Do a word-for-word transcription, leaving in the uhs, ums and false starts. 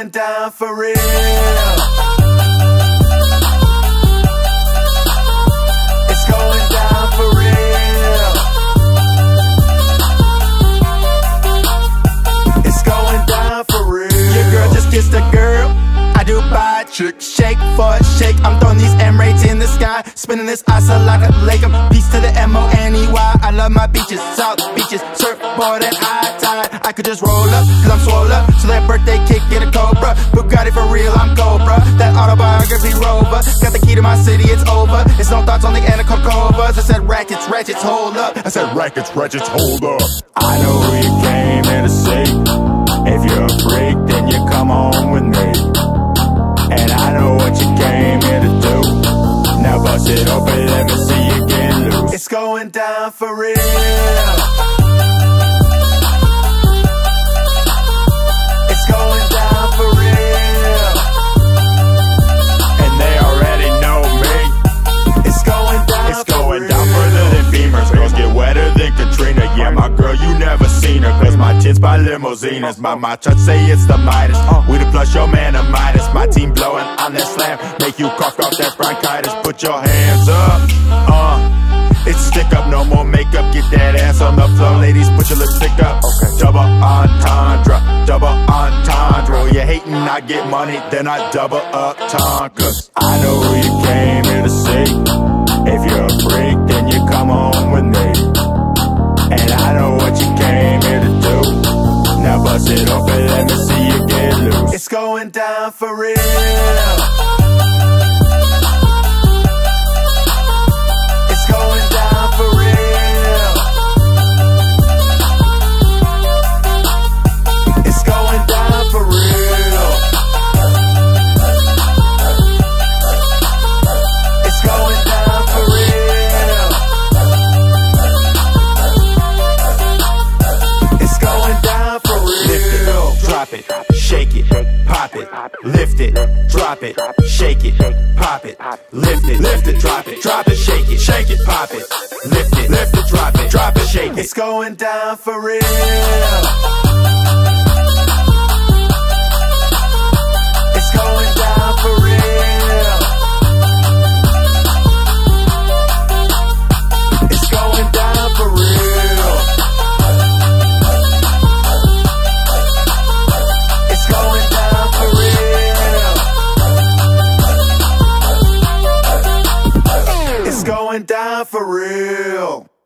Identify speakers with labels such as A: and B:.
A: going down for real. It's going down for real. It's going down for real. Your girl just kissed a girl. I do buy a chick, shake for a shake. I'm throwing these M-rates in the sky, spinning this asa like a lake. Peace to the M O N E Y. I love my beaches, south beaches, surfboard and high tide. I could just roll up, cause I'm swole up. So that birthday kick, get a Cobra. Bugatti for real, I'm Cobra. That autobiography rover. Got the key to my city, it's over. It's no thoughts on the end of Cocovas. I said rackets, ratchets, hold up. I said rackets, ratchets, hold up.
B: I know who you came here to see. If you're a freak, then you come home with me. And I know what you came here to do. Now bust it open, let me see you get loose.
A: It's going down for real. It's going down for real.
B: And they already know me.
A: It's going down
B: It's
A: for
B: going
A: real.
B: down further than Beamers. Girls get wetter than Katrina. Yeah, my girl, you never seen her. Cause my tits by limousines. My, my church say it's the Midas. We the plus your man a Midas. My team blowing on that slam. Make you cough off that bronchitis. Put your hands up. Uh, it's stick up, no more makeup. Get that ass on the floor. Ladies, put your lipstick up. Okay. Double entendre. Double entendre. You hating, I get money. Then I double up time. Cause I know who you came here to see. If you're a freak, then you come home with me. And I know what you came here to do. Now bust it open, let me see you get loose.
A: It's going down for real. It's going down for real. It's going down for real. It's going down for real. It's going down for real.
B: Drop it, shake it, pop it, lift it, drop it, shake it, pop it, lift it, lift it, drop it, drop it, shake it, shake it, pop it, lift it, lift it, drop it, drop it, shake it.
A: It's going down for real. It's going down for real. It's going down for real. It's going down for real. It's going down for real.